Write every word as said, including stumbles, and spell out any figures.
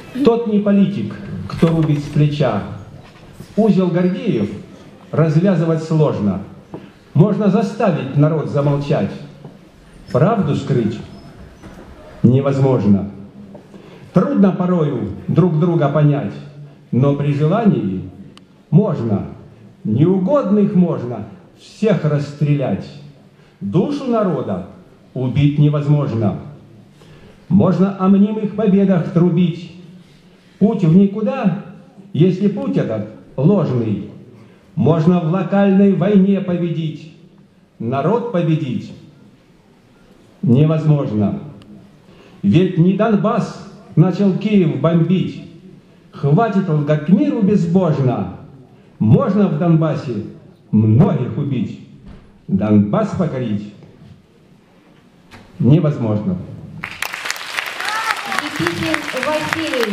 Тот не политик, кто рубит с плеча. Узел Гордеев развязывать сложно. Можно заставить народ замолчать. Правду скрыть невозможно. Трудно порою друг друга понять, но при желании можно. Неугодных можно всех расстрелять. Душу народа убить невозможно. Можно о мнимых победах трубить. Путь в никуда, если путь этот ложный. Можно в локальной войне победить. Народ победить невозможно. Ведь не Донбасс начал Киев бомбить. Хватит лгать миру безбожно. Можно в Донбассе многих убить. Донбасс покорить невозможно. Никитин Василий.